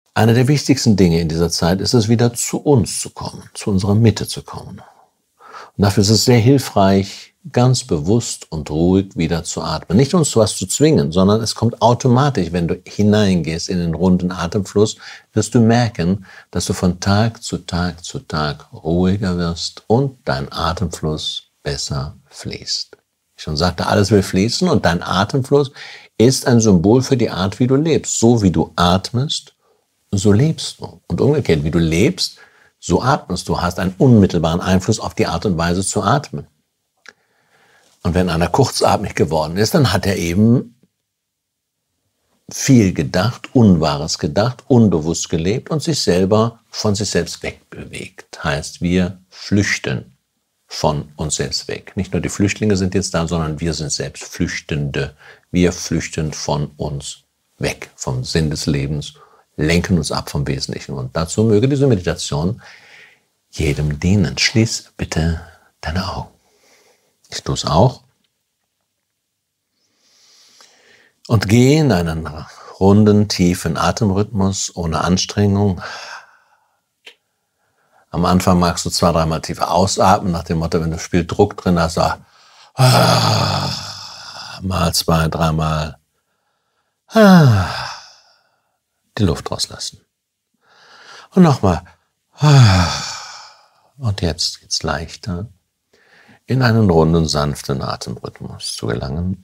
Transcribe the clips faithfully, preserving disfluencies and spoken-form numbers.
Eine der wichtigsten Dinge in dieser Zeit ist es, wieder zu uns zu kommen, zu unserer Mitte zu kommen. Und dafür ist es sehr hilfreich, ganz bewusst und ruhig wieder zu atmen. Nicht uns zu was zu zwingen, sondern es kommt automatisch, wenn du hineingehst in den runden Atemfluss, wirst du merken, dass du von Tag zu Tag zu Tag ruhiger wirst und dein Atemfluss besser fließt. Ich schon sagte, alles will fließen und dein Atemfluss ist ein Symbol für die Art, wie du lebst. So wie du atmest, so lebst du. Und umgekehrt, wie du lebst, so atmest du, hast einen unmittelbaren Einfluss auf die Art und Weise zu atmen. Und wenn einer kurzatmig geworden ist, dann hat er eben viel gedacht, Unwahres gedacht, unbewusst gelebt und sich selber von sich selbst wegbewegt. Heißt, wir flüchten von uns selbst weg. Nicht nur die Flüchtlinge sind jetzt da, sondern wir sind selbst Flüchtende. Wir flüchten von uns weg, vom Sinn des Lebens, lenken uns ab vom Wesentlichen. Und dazu möge diese Meditation jedem dienen. Schließ bitte deine Augen. Ich tue es auch. Und geh in einen runden, tiefen Atemrhythmus ohne Anstrengung. Am Anfang magst du zwei, dreimal tief ausatmen, nach dem Motto, wenn du viel Druck drin hast, sag, ah, mal zwei, dreimal ah, die Luft rauslassen. Und nochmal. Ah, und jetzt geht's leichter, in einen runden, sanften Atemrhythmus zu gelangen.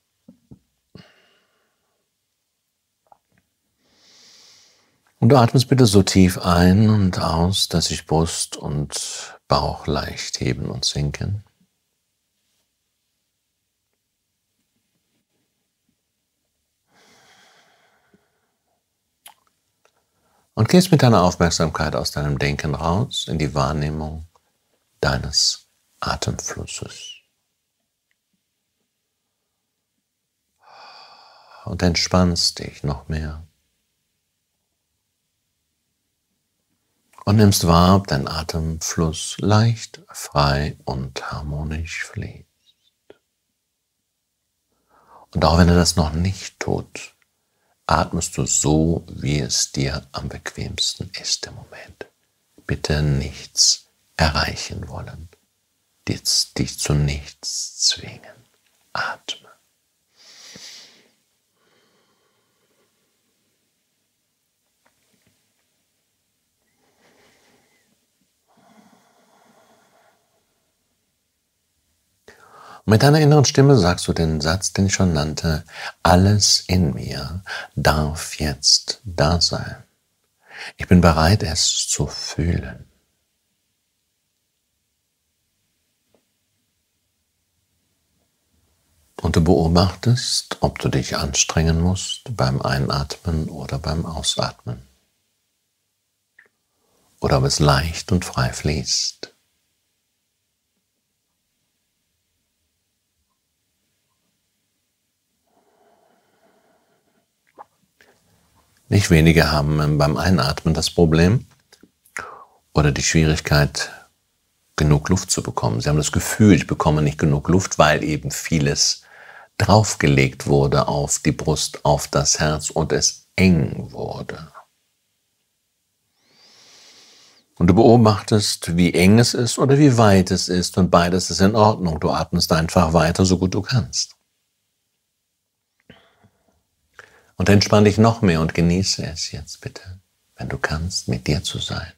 Und du atmest bitte so tief ein und aus, dass sich Brust und Bauch leicht heben und sinken. Und gehst mit deiner Aufmerksamkeit aus deinem Denken raus in die Wahrnehmung deines Atemflusses. Und entspannst dich noch mehr. Und nimmst wahr, ob dein Atemfluss leicht, frei und harmonisch fließt. Und auch wenn er das noch nicht tut, atmest du so, wie es dir am bequemsten ist im Moment. Bitte nichts erreichen wollen, dich zu nichts zwingen. Atme. Mit deiner inneren Stimme sagst du den Satz, den ich schon nannte, alles in mir darf jetzt da sein. Ich bin bereit, es zu fühlen. Und du beobachtest, ob du dich anstrengen musst beim Einatmen oder beim Ausatmen. Oder ob es leicht und frei fließt. Nicht wenige haben beim Einatmen das Problem oder die Schwierigkeit, genug Luft zu bekommen. Sie haben das Gefühl, ich bekomme nicht genug Luft, weil eben vieles draufgelegt wurde auf die Brust, auf das Herz und es eng wurde. Und du beobachtest, wie eng es ist oder wie weit es ist und beides ist in Ordnung. Du atmest einfach weiter, so gut du kannst. Und entspann dich noch mehr und genieße es jetzt bitte, wenn du kannst, mit dir zu sein.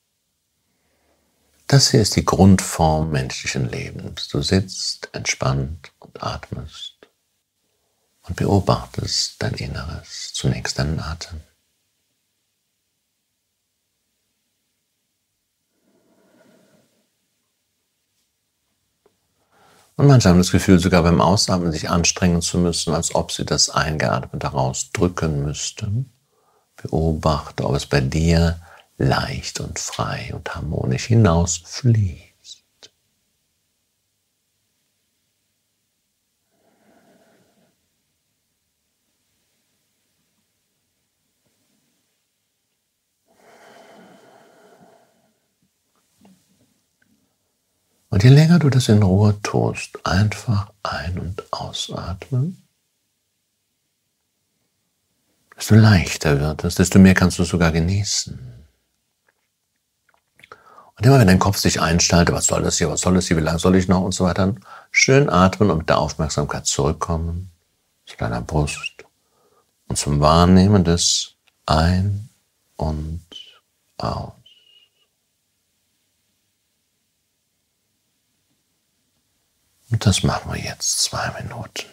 Das hier ist die Grundform menschlichen Lebens. Du sitzt entspannt und atmest und beobachtest dein Inneres, zunächst deinen Atem. Und manche haben das Gefühl, sogar beim Ausatmen sich anstrengen zu müssen, als ob sie das Eingeatmete rausdrücken müssten. Beobachte, ob es bei dir leicht und frei und harmonisch hinausfließt. Und je länger du das in Ruhe tust, einfach ein- und ausatmen, desto leichter wird es, desto mehr kannst du es sogar genießen. Und immer wenn dein Kopf sich einschaltet, was soll das hier, was soll das hier, wie lange soll ich noch und so weiter, schön atmen und mit der Aufmerksamkeit zurückkommen zu deiner Brust und zum Wahrnehmen des Ein- und Aus. Und das machen wir jetzt zwei Minuten.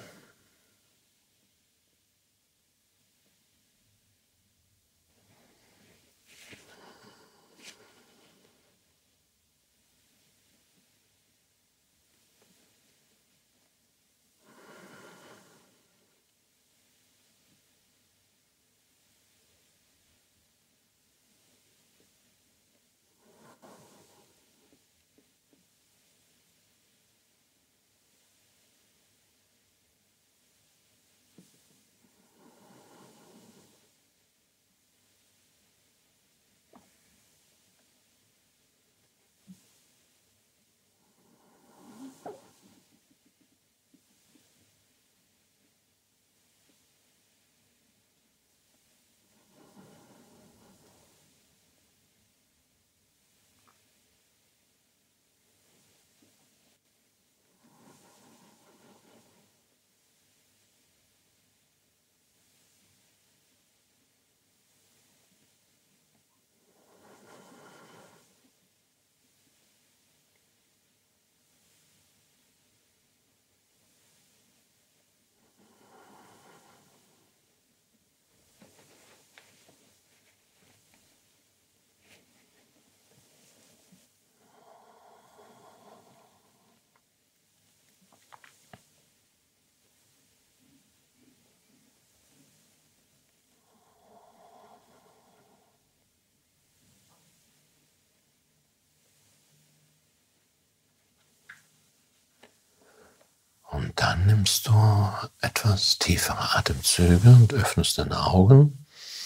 Und dann nimmst du etwas tiefere Atemzüge und öffnest deine Augen,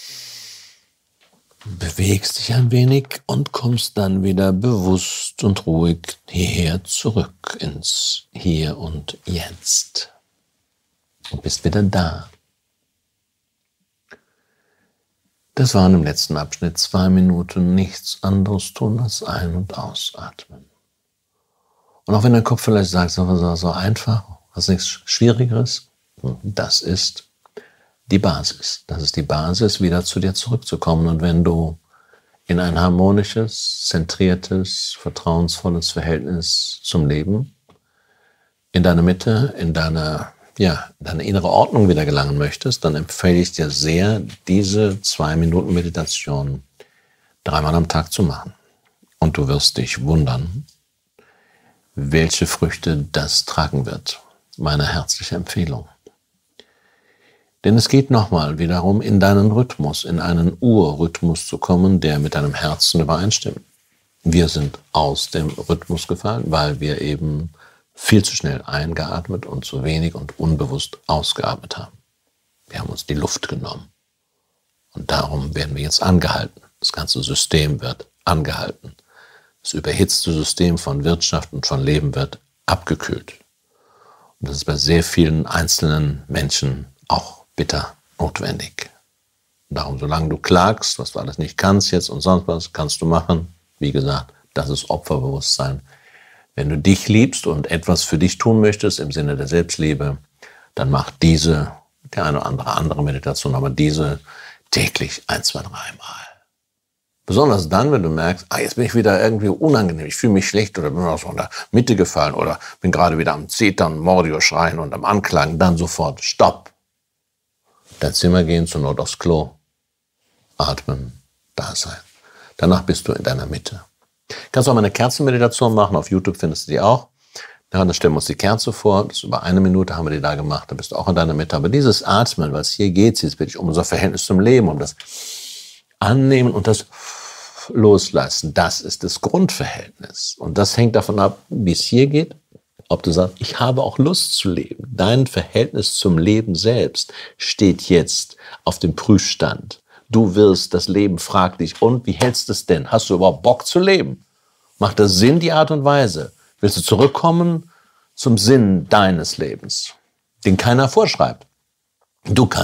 bewegst dich ein wenig und kommst dann wieder bewusst und ruhig hierher zurück ins Hier und Jetzt. Und bist wieder da. Das waren im letzten Abschnitt zwei Minuten nichts anderes tun als ein- und ausatmen. Und auch wenn dein Kopf vielleicht sagt, so, so einfach, was nichts Schwierigeres, das ist die Basis. Das ist die Basis, wieder zu dir zurückzukommen. Und wenn du in ein harmonisches, zentriertes, vertrauensvolles Verhältnis zum Leben, in deine Mitte, in deine, ja, deine innere Ordnung wieder gelangen möchtest, dann empfehle ich dir sehr, diese zwei Minuten Meditation dreimal am Tag zu machen. Und du wirst dich wundern, welche Früchte das tragen wird. Meine herzliche Empfehlung. Denn es geht nochmal wiederum in deinen Rhythmus, in einen Urrhythmus zu kommen, der mit deinem Herzen übereinstimmt. Wir sind aus dem Rhythmus gefallen, weil wir eben viel zu schnell eingeatmet und zu wenig und unbewusst ausgeatmet haben. Wir haben uns die Luft genommen. Und darum werden wir jetzt angehalten. Das ganze System wird angehalten. Das überhitzte System von Wirtschaft und von Leben wird abgekühlt. Und das ist bei sehr vielen einzelnen Menschen auch bitter notwendig. Und darum, solange du klagst, was du alles nicht kannst jetzt und sonst was, kannst du machen. Wie gesagt, das ist Opferbewusstsein. Wenn du dich liebst und etwas für dich tun möchtest im Sinne der Selbstliebe, dann mach diese, die eine oder andere andere Meditation, aber diese täglich ein, zwei, dreimal. Besonders dann, wenn du merkst, ah, jetzt bin ich wieder irgendwie unangenehm, ich fühle mich schlecht oder bin aus der Mitte gefallen oder bin gerade wieder am Zetern, Mordio schreien und am Anklagen, dann sofort Stopp. Dein Zimmer gehen, zur Not aufs Klo, atmen, da sein. Danach bist du in deiner Mitte. Kannst auch mal eine Kerzenmeditation machen, auf YouTube findest du die auch. Ja, dann stellen wir uns die Kerze vor, das ist über eine Minute haben wir die da gemacht, da bist du auch in deiner Mitte. Aber dieses Atmen, was hier geht, jetzt wirklich um unser Verhältnis zum Leben, um das Annehmen und das Loslassen, das ist das Grundverhältnis. Und das hängt davon ab, wie es hier geht, ob du sagst, ich habe auch Lust zu leben. Dein Verhältnis zum Leben selbst steht jetzt auf dem Prüfstand. Du wirst, das Leben fragt dich, und wie hältst du es denn? Hast du überhaupt Bock zu leben? Macht das Sinn, die Art und Weise? Willst du zurückkommen zum Sinn deines Lebens, den keiner vorschreibt? Du kannst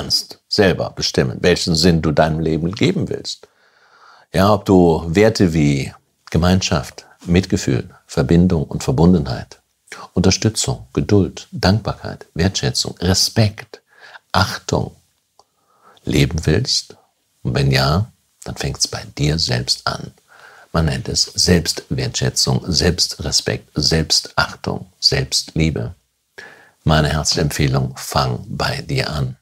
selber bestimmen, welchen Sinn du deinem Leben geben willst. Ja, ob du Werte wie Gemeinschaft, Mitgefühl, Verbindung und Verbundenheit, Unterstützung, Geduld, Dankbarkeit, Wertschätzung, Respekt, Achtung leben willst. Und wenn ja, dann fängt es bei dir selbst an. Man nennt es Selbstwertschätzung, Selbstrespekt, Selbstachtung, Selbstliebe. Meine herzliche Empfehlung, fang bei dir an.